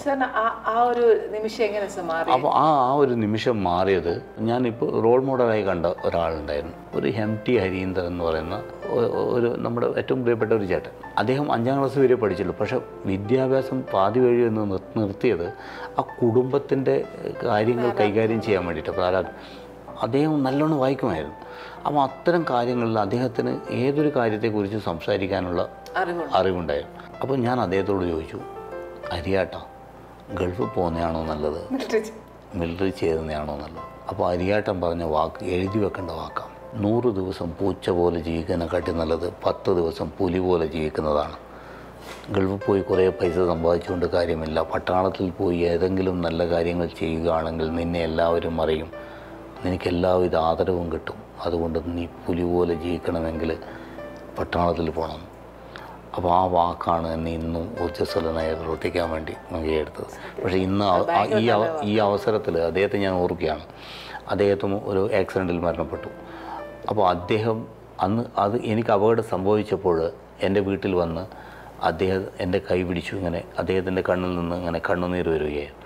അപ്പോൾ ആ ഒരു നിമിഷം മാറിയത് ഞാനിപ്പോൾ റോൾ മോഡലായി കണ്ട ഒരാളുണ്ടായിരുന്നു. ഒരു MT ഹരീന്ദ്രൻ എന്ന് പറയുന്ന നമ്മുടെ ഏറ്റവും പ്രിയപ്പെട്ട ഒരു ചേട്ടൻ. അദ്ദേഹം 5ാം ക്ലാസ് വരെ പഠിച്ചുള്ളൂ. പക്ഷേ വിദ്യാഭ്യാസം പാതി വഴി എന്ന് നിർത്തിയത് ആ കുടുംബത്തിൻ്റെ കാര്യങ്ങൾ കൈകാര്യം ചെയ്യാൻ വേണ്ടിയിട്ട്. അദ്ദേഹം നല്ലോണം വായിക്കുമായിരുന്നു. അപ്പോൾ അത്തരം കാര്യങ്ങളിൽ അദ്ദേഹത്തിന് ഏതൊരു കാര്യത്തെക്കുറിച്ച് സംസാരിക്കാനുള്ള അറിവുണ്ടായിരുന്നു. അപ്പോൾ ഞാൻ അദ്ദേഹത്തോട് ചോദിച്ചു, അരിയാട്ട ഗൾഫിൽ പോകുന്നതാണോ നല്ലത്, മിലിറ്ററി ചേരുന്നതാണോ നല്ലത്? അപ്പോൾ അരിയാട്ടൻ പറഞ്ഞ വാക്ക് എഴുതി വെക്കേണ്ട വാക്കാണ്. 100 ദിവസം പൂച്ച പോലെ ജീവിക്കുന്നതിനെക്കാട്ടി നല്ലത് 10 ദിവസം പുലി പോലെ ജീവിക്കുന്നതാണ്. ഗൾഫിൽ പോയി കുറേ പൈസ സമ്പാദിച്ചുകൊണ്ട് കാര്യമില്ല. പട്ടാളത്തിൽ പോയി ഏതെങ്കിലും നല്ല കാര്യങ്ങൾ ചെയ്യുകയാണെങ്കിൽ നിന്നെ എല്ലാവരും അറിയും, നിനക്ക് എല്ലാവിധ ആദരവും കിട്ടും. അതുകൊണ്ട് നീ പുലി പോലെ ജീവിക്കണമെങ്കിൽ പട്ടാളത്തിൽ പോകണം. അപ്പോൾ ആ വാക്കാണ് എന്നെ ഇന്നും ഊർജ്ജസ്വലനായി പ്രവർത്തിക്കാൻ വേണ്ടി മുൻകൈയെടുത്തത്. പക്ഷേ ഇന്ന് ഈ അവസരത്തിൽ അദ്ദേഹത്തെ ഞാൻ ഓർക്കുകയാണ്. അദ്ദേഹത്തിന് ഒരു ആക്സിഡൻറ്റിൽ മരണപ്പെട്ടു. അപ്പോൾ അദ്ദേഹം അത് എനിക്ക് അപകടം സംഭവിച്ചപ്പോൾ എൻ്റെ വീട്ടിൽ വന്ന് അദ്ദേഹം എൻ്റെ കൈ പിടിച്ചു. ഇങ്ങനെ അദ്ദേഹത്തിൻ്റെ കണ്ണിൽ നിന്ന് ഇങ്ങനെ കണ്ണുനീർ വരികയാണ്.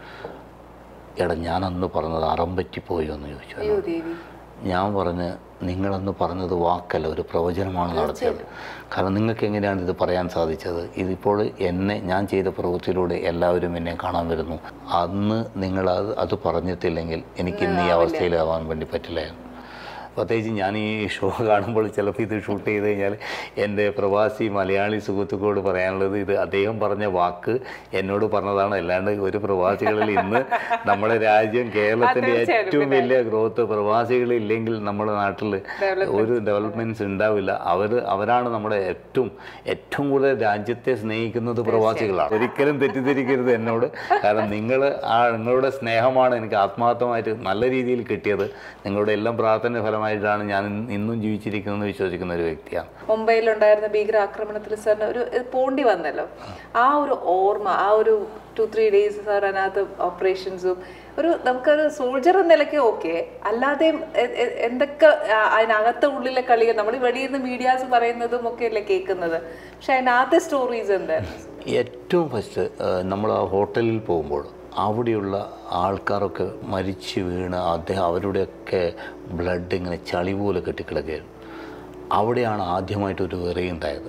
എടാ, ഞാൻ അന്ന് പറഞ്ഞത് അറം പറ്റിപ്പോയോ എന്ന് ചോദിച്ചു. ഞാൻ പറഞ്ഞ്, നിങ്ങളന്ന് പറഞ്ഞത് വാക്കല്ല, ഒരു പ്രവചനമാണ് നടത്തിയത്. കാരണം നിങ്ങൾക്ക് എങ്ങനെയാണ് ഇത് പറയാൻ സാധിച്ചത്? ഇതിപ്പോൾ ഞാൻ ചെയ്ത പ്രവൃത്തിയിലൂടെ എല്ലാവരും എന്നെ കാണാൻ വരുന്നു. അന്ന് അത് പറഞ്ഞിട്ടില്ലെങ്കിൽ എനിക്കിന്ന് ഈ അവസ്ഥയിലാവാൻ വേണ്ടി പറ്റില്ലായിരുന്നു. പ്രത്യേകിച്ച് ഞാൻ ഈ ഷോ കാണുമ്പോൾ ചിലപ്പോൾ ഇത് ഷൂട്ട് ചെയ്ത് കഴിഞ്ഞാൽ എൻ്റെ പ്രവാസി മലയാളി സുഹൃത്തുക്കളോട് പറയാനുള്ളത്, ഇത് അദ്ദേഹം പറഞ്ഞ വാക്ക് എന്നോട് പറഞ്ഞതാണ്. അല്ലാണ്ട് ഒരു പ്രവാസികളിൽ ഇന്ന് നമ്മുടെ രാജ്യം കേരളത്തിൻ്റെ ഏറ്റവും വലിയ ഗ്രോത്ത്, പ്രവാസികളില്ലെങ്കിൽ നമ്മുടെ നാട്ടിൽ ഒരു ഡെവലപ്മെൻറ്റ്സ് ഉണ്ടാവില്ല. അവരാണ് നമ്മുടെ ഏറ്റവും കൂടുതൽ രാജ്യത്തെ സ്നേഹിക്കുന്നത് പ്രവാസികളാണ്. ഒരിക്കലും തെറ്റിദ്ധരിക്കരുത് എന്നോട്. കാരണം നിങ്ങളുടെ സ്നേഹമാണ് എനിക്ക് ആത്മാർത്ഥമായിട്ട് നല്ല രീതിയിൽ കിട്ടിയത്. നിങ്ങളുടെ എല്ലാം പ്രാർത്ഥന ഫലമായിട്ടാണ് ഞാൻ ഇന്നും ജീവിച്ചിരിക്കുന്നത് വിശ്വസിക്കുന്ന ഒരു വ്യക്തിയാണ്. മുംബൈയിലുണ്ടായിരുന്ന ഭീകരാക്രമണത്തിൽ സാറിന് ഒരു പോണ്ടി വന്നല്ലോ, ആ ഒരു ഓർമ്മ, ആ ഒരു 2-3 ഡേയ്സ് സാർ അതിനകത്ത് ഓപ്പറേഷൻസും നമുക്കൊരു സോൾജർ എന്ന നിലയ്ക്ക് ഓക്കെ, അല്ലാതെയും എന്തൊക്കെ അതിനകത്ത് ഉള്ളിലെ കളികൾ നമ്മൾ ഇവിടെ ഇരുന്ന് മീഡിയാസ് പറയുന്നതും ഒക്കെ അല്ലേ കേൾക്കുന്നത്. പക്ഷെ അതിനകത്തെ സ്റ്റോറീസ് എന്തായിരുന്നു? ഏറ്റവും ഫസ്റ്റ് നമ്മൾ ആ ഹോട്ടലിൽ പോകുമ്പോൾ അവിടെയുള്ള ആൾക്കാരൊക്കെ മരിച്ചു വീണ് അവരുടെയൊക്കെ ബ്ലഡ് ഇങ്ങനെ ചളി പോലെ കെട്ടിക്കിടക്കുകയായിരുന്നു. അവിടെയാണ് ആദ്യമായിട്ടൊരു വിറയുണ്ടായത്.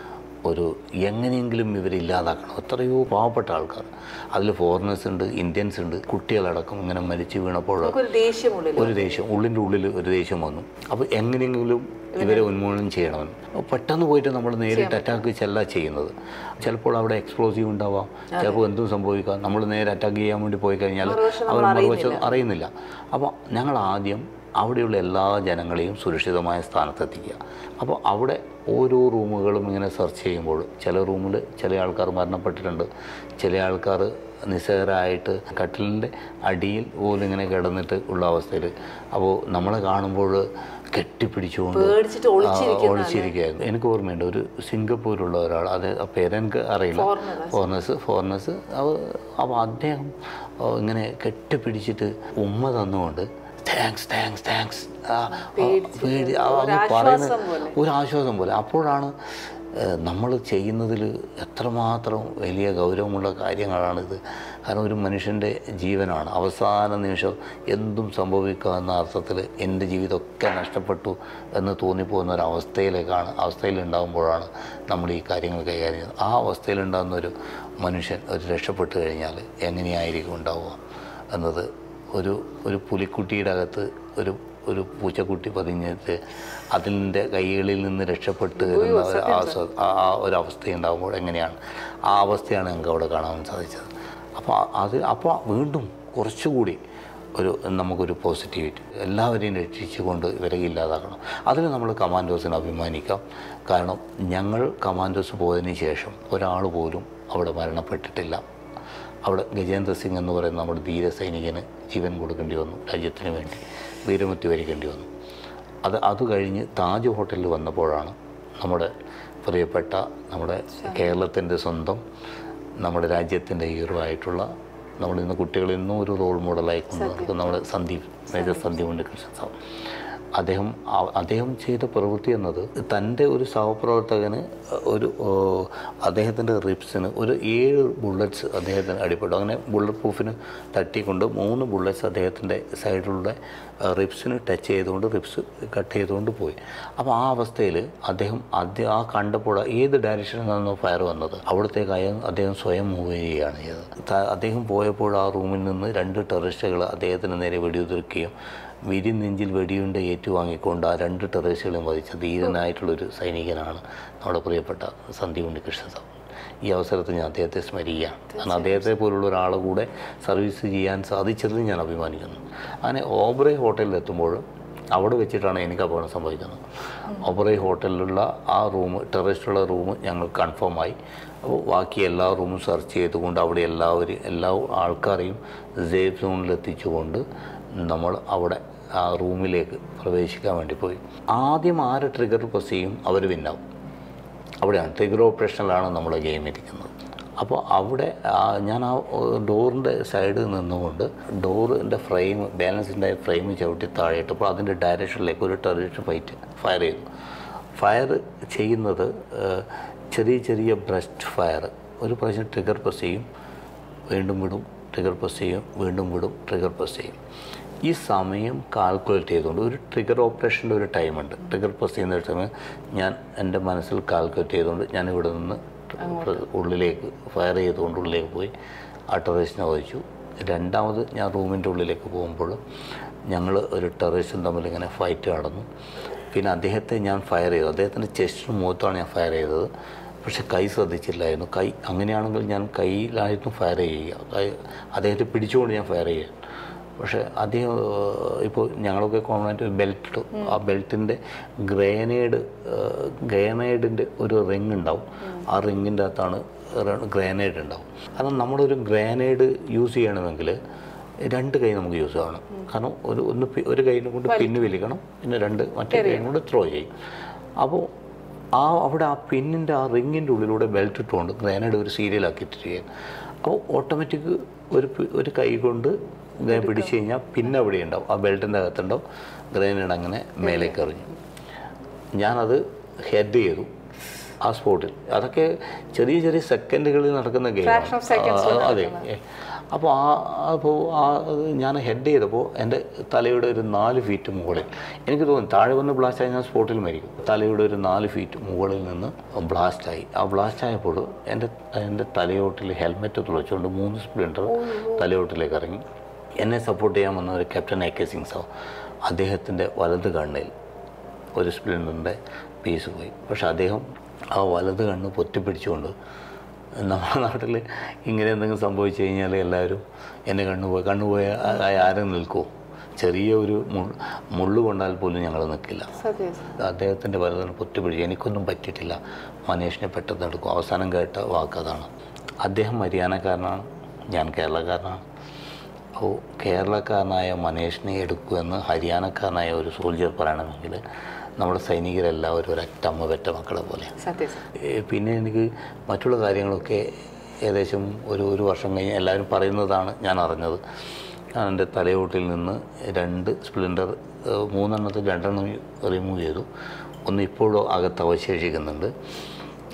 എങ്ങനെയെങ്കിലും ഇവരെ ഇല്ലാതാക്കണം. എത്രയോ പാവപ്പെട്ട ആൾക്കാർ, അതിൽ ഫോറിനേഴ്സ് ഉണ്ട്, ഇന്ത്യൻസ് ഉണ്ട്, കുട്ടികളടക്കം ഇങ്ങനെ മരിച്ചു വീണപ്പോൾ ഒരു ദേഷ്യം ഉള്ളിൽ ഒരു ദേഷ്യം വന്നു. അപ്പോൾ എങ്ങനെയെങ്കിലും ഇവരെ ഉന്മൂലനം ചെയ്യണമെന്ന്. പെട്ടെന്ന് പോയിട്ട് നമ്മൾ നേരിട്ട് അറ്റാക്ക് ചെയ്യുന്നത്. ചിലപ്പോൾ അവിടെ എക്സ്പ്ലോസീവ് ഉണ്ടാവാം, ചിലപ്പോൾ എന്തും സംഭവിക്കാം. നമ്മൾ നേരെ അറ്റാക്ക് ചെയ്യാൻ വേണ്ടി പോയി കഴിഞ്ഞാൽ അവർ മറുവശം അറിയുന്നില്ല. അപ്പോൾ ഞങ്ങൾ ആദ്യം അവിടെയുള്ള എല്ലാ ജനങ്ങളെയും സുരക്ഷിതമായ സ്ഥാനത്തെത്തിക്കുക. അപ്പോൾ അവിടെ ഓരോ റൂമുകളും ഇങ്ങനെ സെർച്ച് ചെയ്യുമ്പോൾ ചില റൂമിൽ ചില ആൾക്കാർ മരണപ്പെട്ടിട്ടുണ്ട്, ചില ആൾക്കാർ നിസ്സഹരായിട്ട് കട്ടിലിൻ്റെ അടിയിൽ പോലും ഇങ്ങനെ കിടന്നിട്ട് ഉള്ള അവസ്ഥയിൽ. അപ്പോൾ നമ്മളെ കാണുമ്പോൾ കെട്ടിപ്പിടിച്ചുകൊണ്ട് ഒളിച്ചിരിക്കുകയായിരുന്നു. എനിക്ക് ഓർമ്മയുണ്ട്, ഒരു സിംഗപ്പൂരിലുള്ള ഒരാൾ, അത് പേരെനിക്ക് അറിയില്ല, ഫോറിനേഴ്സ്. അപ്പോൾ അദ്ദേഹം ഇങ്ങനെ കെട്ടിപ്പിടിച്ചിട്ട് ഉമ്മ തന്നുകൊണ്ട് താങ്ക്സ് പറയുന്ന ഒരു ആശ്വാസം പോലെ. അപ്പോഴാണ് നമ്മൾ ചെയ്യുന്നതിൽ എത്രമാത്രം വലിയ ഗൗരവമുള്ള കാര്യങ്ങളാണിത്. കാരണം ഒരു മനുഷ്യൻ്റെ ജീവനാണ്. അവസാന നിമിഷം എന്തും സംഭവിക്കാവുന്ന അർത്ഥത്തിൽ എൻ്റെ ജീവിതമൊക്കെ നഷ്ടപ്പെട്ടു എന്ന് തോന്നിപ്പോകുന്ന ഒരു അവസ്ഥയിലുണ്ടാകുമ്പോഴാണ് നമ്മൾ ഈ കാര്യങ്ങൾ കൈകാര്യം ചെയ്യുന്നത്. ആ അവസ്ഥയിലുണ്ടാകുന്ന ഒരു മനുഷ്യൻ രക്ഷപ്പെട്ട് കഴിഞ്ഞാൽ എങ്ങനെയായിരിക്കും ഉണ്ടാവുക എന്നത് ഒരു പുലിക്കുട്ടിയുടെ അകത്ത് ഒരു പൂച്ചക്കുട്ടി പതിഞ്ഞിട്ട് അതിൻ്റെ കൈകളിൽ നിന്ന് രക്ഷപ്പെട്ട് വരുന്ന ഒരവസ്ഥയുണ്ടാകുമ്പോൾ എങ്ങനെയാണ്, ആ അവസ്ഥയാണ് ഞങ്ങൾക്ക് അവിടെ കാണാൻ സാധിച്ചത്. അപ്പോൾ വീണ്ടും കുറച്ചുകൂടി നമുക്കൊരു പോസിറ്റിവിറ്റി, എല്ലാവരെയും രക്ഷിച്ചുകൊണ്ട് ഇവരെ ഇല്ലാതാക്കണം. അതിന് നമ്മൾ കമാൻഡോസിനെ അഭിമാനിക്കാം. കാരണം ഞങ്ങൾ കമാൻഡോസ് പോയതിന് ശേഷം ഒരാൾ പോലും അവിടെ മരണപ്പെട്ടിട്ടില്ല. അവിടെ ഗജേന്ദ്ര സിംഗ് എന്ന് പറയുന്ന നമ്മുടെ ധീര സൈനികന് ജീവൻ കൊടുക്കേണ്ടി വന്നു, രാജ്യത്തിന് വേണ്ടി വീരമൃത്യു വരിക്കേണ്ടി വന്നു. അത് കഴിഞ്ഞ് താജ് ഹോട്ടലിൽ വന്നപ്പോഴാണ് നമ്മുടെ പ്രിയപ്പെട്ട നമ്മുടെ കേരളത്തിൻ്റെ സ്വന്തം നമ്മുടെ രാജ്യത്തിൻ്റെ ഹീറോ ആയിട്ടുള്ള നമ്മളിന്ന് കുട്ടികളിൽ നിന്നും ഒരു റോൾ മോഡലായി കൊണ്ടുവന്നത് നമ്മുടെ മേജർ സന്ദീപ് ഉണ്ണികൃഷ്ണൻ സാർ. അദ്ദേഹം ചെയ്ത പ്രവൃത്തി എന്നത് തൻ്റെ ഒരു സഹപ്രവർത്തകന് അദ്ദേഹത്തിൻ്റെ റിബ്സിന് 7 ബുള്ളറ്റ്സ് അദ്ദേഹത്തിന് അടിപ്പെട്ടു. അങ്ങനെ ബുള്ളറ്റ് പ്രൂഫിന് തട്ടിക്കൊണ്ട് 3 ബുള്ളറ്റ്സ് അദ്ദേഹത്തിൻ്റെ സൈഡിലൂടെ റിബ്സിന് ടച്ച് ചെയ്തുകൊണ്ട് റിബ്സ് കട്ട് ചെയ്തുകൊണ്ട് പോയി. അപ്പോൾ ആ അവസ്ഥയിൽ അദ്ദേഹം കണ്ടപ്പോൾ ഏത് ഡയറക്ഷനിൽ നിന്നാണ് ഫയർ വന്നത് അവിടത്തേക്ക് അദ്ദേഹം സ്വയം മൂവ് ചെയ്യുകയാണ് ചെയ്തത്. അദ്ദേഹം പോയപ്പോൾ ആ റൂമിൽ നിന്ന് 2 ടെററിസ്റ്റുകൾ അദ്ദേഹത്തിന് നേരെ വെടിയുതിർക്കുകയും നെഞ്ചിൽ വെടിയുണ്ട ഏറ്റുവാങ്ങിക്കൊണ്ട് ആ 2 ടെററിസ്റ്റുകളെയും വധിച്ച ധീരനായിട്ടുള്ളൊരു സൈനികനാണ് നമ്മുടെ പ്രിയപ്പെട്ട സന്ദീപ് ഉണ്ണികൃഷ്ണൻ സാർ. ഈ അവസരത്തിൽ ഞാൻ അദ്ദേഹത്തെ സ്മരിക്കുകയാണ്. കാരണം അദ്ദേഹത്തെ പോലുള്ള ഒരാളെ കൂടെ സർവീസ് ചെയ്യാൻ സാധിച്ചതിൽ ഞാൻ അഭിമാനിക്കുന്നു. അങ്ങനെ ഓബ്രേ ഹോട്ടലിൽ എത്തുമ്പോൾ അവിടെ വെച്ചിട്ടാണ് എനിക്ക് അപകടം സംഭവിക്കുന്നത്. ഓബ്രേ ഹോട്ടലിലുള്ള ആ ടെററിസ്റ്റുള്ള റൂം ഞങ്ങൾ കൺഫേമായി. അപ്പോൾ ബാക്കി എല്ലാ റൂമും സെർച്ച് ചെയ്തുകൊണ്ട് അവിടെ എല്ലാ ആൾക്കാരെയും സേഫ് സോണിൽ എത്തിച്ചുകൊണ്ട് നമ്മൾ അവിടെ ആ റൂമിലേക്ക് പ്രവേശിക്കാൻ വേണ്ടി പോയി. ആദ്യം ആര് ട്രിഗർ പ്രസ് ചെയ്യും അവർ വിന്നാവും. അവിടെയാണ് ട്രിഗർ ഓപ്പറേഷനിലാണ് നമ്മുടെ ഗെയിം ഇരിക്കുന്നത്. അപ്പോൾ അവിടെ ഞാൻ ആ ഡോറിൻ്റെ സൈഡിൽ നിന്നുകൊണ്ട് ഡോറിൻ്റെ ബാലൻസിൻ്റെ ഫ്രെയിം ചവിട്ടി താഴെയിട്ടപ്പോൾ അതിൻ്റെ ഡയറക്ഷനിലേക്ക് ഒരു ടെററിസ്റ്റ് ഫയർ ചെയ്തു. ഫയർ ചെയ്യുന്നത് ചെറിയ ബ്രസ്റ്റ് ഫയർ. ഒരു പ്രാവശ്യം ട്രിഗർ പ്രസ് ചെയ്യും, വീണ്ടും വിടും, ട്രിഗർ പ്രസ് ചെയ്യും, വീണ്ടും വിടും, ട്രിഗർ പ്രസ് ചെയ്യും. ഈ സമയം കാൽക്കുലേറ്റ് ചെയ്തുകൊണ്ട് ഒരു ട്രിഗർ ഓപ്പറേഷൻ്റെ ഒരു ടൈമുണ്ട്. ട്രിഗർ പ്രസ് ചെയ്യുന്ന ടൈം ഞാൻ എൻ്റെ മനസ്സിൽ കാൽക്കുലേറ്റ് ചെയ്തുകൊണ്ട് ഞാൻ ഇവിടെ നിന്ന് ഉള്ളിലേക്ക് ഫയർ ചെയ്തുകൊണ്ട് ഉള്ളിലേക്ക് പോയി ആ ടെററിസ്റ്റിനെ വഹിച്ചു. രണ്ടാമത് ഞാൻ റൂമിൻ്റെ ഉള്ളിലേക്ക് പോകുമ്പോൾ ഞങ്ങൾ ഒരു ടെററിസ്റ്റും തമ്മിൽ ഇങ്ങനെ ഫൈറ്റ് നടന്നു. പിന്നെ അദ്ദേഹത്തെ ഞാൻ ഫയർ ചെയ്തു. അദ്ദേഹത്തിൻ്റെ ചെസ്റ്റിന് മുഖത്താണ് ഞാൻ ഫയർ ചെയ്തത്. പക്ഷെ കൈ ശ്രദ്ധിച്ചില്ലായിരുന്നു. അങ്ങനെയാണെങ്കിൽ ഞാൻ കയ്യിലായിരുന്നു ഫയർ ചെയ്യുക. അദ്ദേഹത്തെ പിടിച്ചുകൊണ്ട് ഞാൻ ഫയർ ചെയ്യുക. പക്ഷേ അദ്ദേഹം ഇപ്പോൾ ഞങ്ങളൊക്കെ കോമണായിട്ട് ഒരു ബെൽറ്റ് ഇട്ടു. ആ ബെൽറ്റിൻ്റെ ഗ്രനേഡിൻ്റെ ഒരു റിങ് ഉണ്ടാവും. ആ റിങ്ങിൻ്റെ അകത്താണ് ഗ്രനേഡ് ഉണ്ടാവും. കാരണം നമ്മളൊരു ഗ്രനേഡ് യൂസ് ചെയ്യണമെങ്കിൽ 2 കൈ നമുക്ക് യൂസ് ചെയ്യണം. കാരണം ഒരു കൈ കൊണ്ട് പിന്ന് വലിക്കണം, പിന്നെ മറ്റേ കൈ കൊണ്ട് ത്രോ ചെയ്യും. അപ്പോൾ അവിടെ ആ പിന്നിൻ്റെ ആ റിങ്ങിൻ്റെ ഉള്ളിലൂടെ ബെൽറ്റ് ഇട്ടുകൊണ്ട് ഗ്രനേഡ് ഒരു സീരിയലാക്കിയിട്ടിരിക്കുകയാണ്. അപ്പോൾ ഓട്ടോമാറ്റിക് ഒരു കൈ കൊണ്ട് പിടിച്ചു കഴിഞ്ഞാൽ പിന്നെ അവിടെ ഉണ്ടാവും, ആ ബെൽറ്റിൻ്റെ അകത്തുണ്ടാവും. ഗ്രനേഡ് അങ്ങനെ മേലേക്ക് എറിഞ്ഞു. ഞാനത് ഹെഡ് ചെയ്തു ആ സ്പോട്ടിൽ. അതൊക്കെ ചെറിയ സെക്കൻഡുകളിൽ നടക്കുന്ന ഗെയിമാണ്. അതെ. അപ്പോൾ ഞാൻ ഹെഡ് ചെയ്തപ്പോൾ എൻ്റെ തലയുടെ ഒരു 4 ഫീറ്റ് മുകളിൽ എനിക്ക് തോന്നി താഴെ വന്ന് ബ്ലാസ്റ്റ് ആയി ഞാൻ സ്പോട്ടിൽ മരിക്കും. തലയുടെ ഒരു 4 ഫീറ്റ് മുകളിൽ നിന്ന് ബ്ലാസ്റ്റായി. ആ ബ്ലാസ്റ്റ് ആയപ്പോൾ എൻ്റെ തലയോട്ടിൽ ഹെൽമെറ്റ് തുളച്ചുകൊണ്ട് 3 സ്പ്ലിൻറ്റർ തലയോട്ടിലേക്ക് ഇറങ്ങി. എന്നെ സപ്പോർട്ട് ചെയ്യാൻ വന്ന ഒരു ക്യാപ്റ്റൻ AK സിംഗ് സാർ, അദ്ദേഹത്തിൻ്റെ വലത് കണ്ണിൽ ഒരു സ്പ്ലിൻറ്ററിൻ്റെ പീസ് പോയി. പക്ഷെ അദ്ദേഹം ആ വലത് കണ്ണ് പൊത്തിപ്പിടിച്ചുകൊണ്ട്, നമ്മുടെ നാട്ടിൽ ഇങ്ങനെ എന്തെങ്കിലും സംഭവിച്ചു കഴിഞ്ഞാൽ എല്ലാവരും എൻ്റെ കണ്ണുപോയ ആരും നിൽക്കുമോ? ചെറിയ ഒരു മുള്ളു കൊണ്ടാൽ പോലും ഞങ്ങൾ നിൽക്കില്ല. അദ്ദേഹത്തിൻ്റെ വലതാണ് പൊത്തിപ്പിടിച്ച്. എനിക്കൊന്നും പറ്റിയിട്ടില്ല. മനേഷിനെ പെട്ടെന്ന് എടുക്കും. അവസാനം കേട്ട വാക്കതാണ്. അദ്ദേഹം ഹരിയാനക്കാരനാണ്, ഞാൻ കേരളക്കാരനാണ്. അപ്പോൾ കേരളക്കാരനായ മനേഷിനെ എടുക്കുമെന്ന് ഹരിയാനക്കാരനായ ഒരു സോൾജർ പറയണമെങ്കിൽ നമ്മുടെ സൈനികരെല്ലാവരും ഒരൊറ്റ അമ്മ പെറ്റ മക്കളെ പോലെ. പിന്നെ എനിക്ക് മറ്റുള്ള കാര്യങ്ങളൊക്കെ ഏകദേശം ഒരു വർഷം കഴിഞ്ഞ് എല്ലാവരും പറയുന്നതാണ് ഞാൻ അറിഞ്ഞത്. ഞാൻ എൻ്റെ തലയോട്ടിൽ നിന്ന് 2 സ്പ്ലിൻറ്റർ 3 എണ്ണത്തിൽ 2 എണ്ണം റിമൂവ് ചെയ്തു. ഒന്ന് ഇപ്പോഴും അകത്ത് അവശേഷിക്കുന്നുണ്ട്.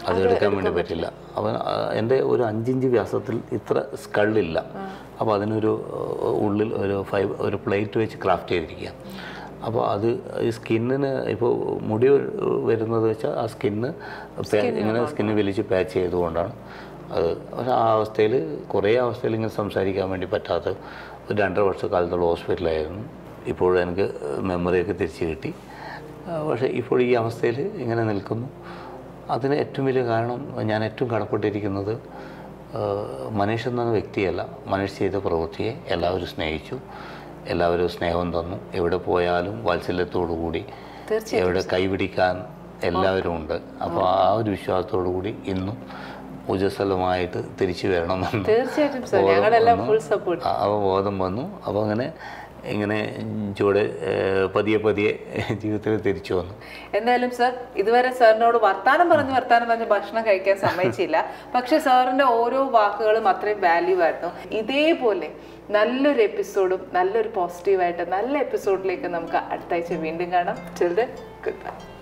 അതെടുക്കാൻ വേണ്ടി പറ്റില്ല. അപ്പം എൻ്റെ ഒരു 5 ഇഞ്ച് വ്യാസത്തിൽ ഇത്ര സ്കള്ളില്ല. അപ്പോൾ അതിനൊരു ഉള്ളിൽ ഒരു പ്ലേറ്റ് വെച്ച് ക്രാഫ്റ്റ് ചെയ്തിരിക്കുക. അപ്പോൾ അത് ഈ സ്കിന്നിന് ഇപ്പോൾ മുടി വരുന്നത് വെച്ചാൽ ആ ഇങ്ങനെ സ്കിന്ന് വലിച്ച് പാച്ച് ചെയ്തുകൊണ്ടാണ് അത്. പക്ഷേ ആ അവസ്ഥയിൽ കുറേ അവസ്ഥയിൽ ഇങ്ങനെ സംസാരിക്കാൻ വേണ്ടി പറ്റാത്ത ഒരു 2.5 വർഷക്കാലത്തോളം ഹോസ്പിറ്റലായിരുന്നു. ഇപ്പോഴും എനിക്ക് മെമ്മറിയൊക്കെ തിരിച്ചു കിട്ടി. പക്ഷേ ഇപ്പോൾ ഈ അവസ്ഥയിൽ ഇങ്ങനെ നിൽക്കുന്നു. അതിന് ഏറ്റവും വലിയ കാരണം ഞാൻ ഏറ്റവും കടപ്പെട്ടിരിക്കുന്നത് മനീഷ് എന്ന വ്യക്തിയല്ല, മനീഷ് ചെയ്ത പ്രവൃത്തിയെ എല്ലാവരും സ്നേഹിച്ചു, എല്ലാവരും സ്നേഹം തന്നു. എവിടെ പോയാലും വാത്സല്യത്തോടു കൂടി എവിടെ കൈപിടിക്കാൻ എല്ലാവരും ഉണ്ട്. അപ്പോൾ ആ ഒരു വിശ്വാസത്തോടു കൂടി ഇന്നും ഊർജ്ജസ്വലമായിട്ട് തിരിച്ചു വരണമെന്ന് ബോധം വന്നു. അപ്പോൾ ഇങ്ങനെ ചൂടെ പതിയെ ജീവിതത്തിൽ തിരിച്ചു വന്നു. എന്തായാലും സർ, ഇതുവരെ സാറിനോട് വർത്താനം പറഞ്ഞ് ഭക്ഷണം കഴിക്കാൻ സമ്മതിച്ചില്ല. പക്ഷെ സാറിന്റെ ഓരോ വാക്കുകളും അത്രയും വാല്യൂ ആയിരുന്നു. ഇതേപോലെ നല്ലൊരു എപ്പിസോഡും നല്ലൊരു പോസിറ്റീവായിട്ട് നല്ല എപ്പിസോഡിലേക്ക് നമുക്ക് അടുത്ത ആഴ്ച വീണ്ടും കാണാം. Children, good by.